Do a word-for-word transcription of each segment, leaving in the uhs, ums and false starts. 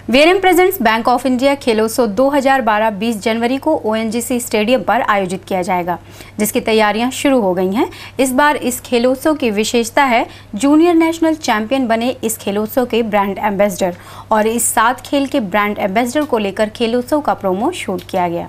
VNM presents bank of India Khelotsav दो हज़ार बारह बीस जनवरी को ओएनजीसी स्टेडियम पर आयोजित किया जाएगा, जिसकी तैयारियां शुरू हो गई हैं। इस बार इस खेलोत्सव की विशेषता है जूनियर नेशनल चैंपियन बने इस खेलोत्सव के ब्रांड एम्बेसडर, और इस सात खेल के ब्रांड एम्बेसडर को लेकर खेलोत्सव का प्रोमो शूट किया गया।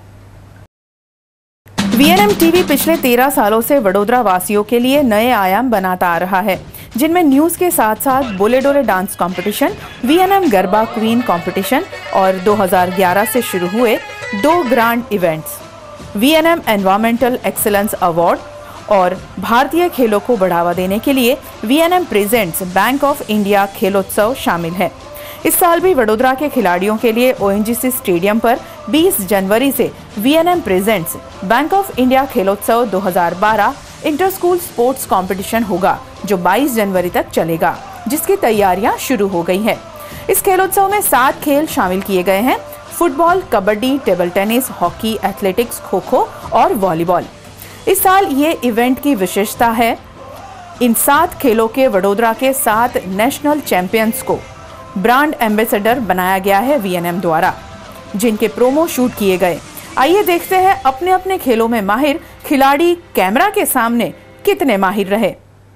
वीएनएम टीवी पिछले तेरह सालों से वडोदरा वासियों के लिए नए आयाम बनाता आ रहा है, जिनमें न्यूज के साथ साथ Bole Dole dance competition, VNM garba queen competition और दो हज़ार ग्यारह से शुरू हुए दो grand events, VNM environmental excellence award और भारतीय खेलों को बढ़ावा देने के लिए VNM presents bank of India Khelotsav शामिल है। इस साल भी वडोदरा के खिलाड़ियों के लिए ओएनजीसी स्टेडियम पर बीस जनवरी से VNM presents bank of India Khelotsav दो हज़ार बारह इंटर स्कूल स्पोर्ट्स कंपटीशन होगा, जो बाईस जनवरी तक चलेगा, जिसकी तैयारियां शुरू हो गई हैं। इस खेलोत्सव में सात खेल शामिल किए गए हैं: football, kabaddi, table tennis, hockey, athletics, kho kho और वॉलीबॉल। इस साल ये इवेंट की विशेषता है, इन सात खेलों के वडोदरा के सात नेशनल चैंपियंस को ब्रांड एम्बेसडर बनाया गया है वीएनएम द्वारा, जिनके प्रोमो शूट किए गए। आइए देखते हैं अपने अपने खेलों में माहिर खिलाड़ी कैमरा के सामने कितने माहिर रहे।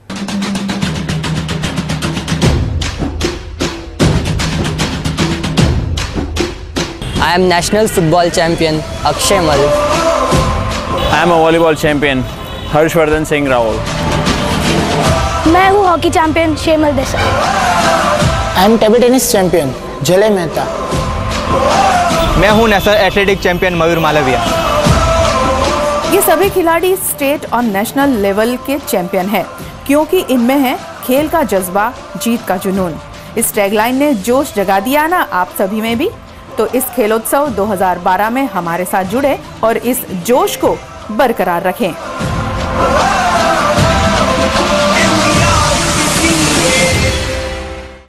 I am national football champion Akshay Mal. I am a volleyball champion Harshvardhan Singh Rahul. मैं हूँ hockey champion Shemal Desai. I am table tennis champion Jale Mehta. मैं हूँ national athletic champion Mayur Malviya. ये सभी खिलाड़ी स्टेट और नेशनल लेवल के चैंपियन हैं, क्योंकि इनमें है खेल का जज्बा, जीत का जुनून। इस टैगलाइन ने जोश जगा दिया ना आप सभी में भी। तो इस खेलोत्सव दो हज़ार बारह में हमारे साथ जुड़े और इस जोश को बरकरार रखें।